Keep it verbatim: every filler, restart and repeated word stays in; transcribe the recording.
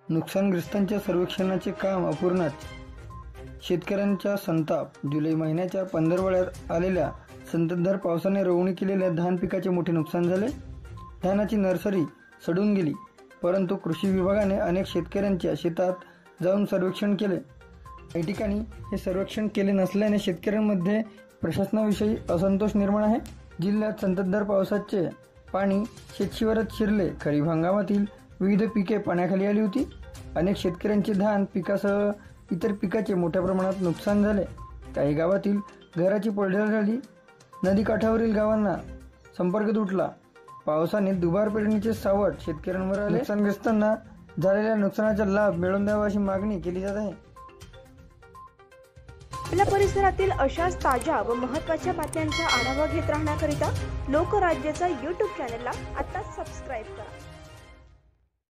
नुकसानग्रस्तांच्या सर्वेक्षणाचे काम अपूर्णच. शेतकऱ्यांचा संताप. जुलै महिन्याच्या पंधरवड्यात आलेल्या संततधार पावसाने रोवणी केलेल्या धान पिकाचे मोठे नुकसान झाले. धानाची नर्सरी सडून गेली. परंतु कृषी विभागाने अनेक शेतकऱ्यांच्या शेतात जाऊन सर्वेक्षण केले. काही ठिकाणी हे सर्वेक्षण केले नसल्याने शेतकऱ्यांमध्ये प्रशासनाविषयी असंतोष निर्माण आहे. जिल्ह्यात संततधार पावसाचे पाणी शेतशिवारात शिरले. खरीप हंगामातील विविध पिके पाण्याखाली आली होती. अनेक शेतकऱ्यांचे धान पिकासह इतर पिकाचे मोठ्या प्रमाणात नुकसान झाले. काही गावातील घराची पडझड झाली. नदीकाठावरील गावांना संपर्क तुटला. पावसाने दुबार पेरणीचे सावट शेतकऱ्यांवर आले. नुकसानग्रस्तांना झालेल्या नुकसानाचा लाभ मिळवून द्यावा अशी मागणी केली जात आहे. आपल्या परिसरातील अशाच ताज्या व महत्त्वाच्या बातम्यांचा आढावा घेत राहण्याकरिता लोकराज्याचा यूट्यूब चॅनलला आत्ताच सबस्क्राईब करा.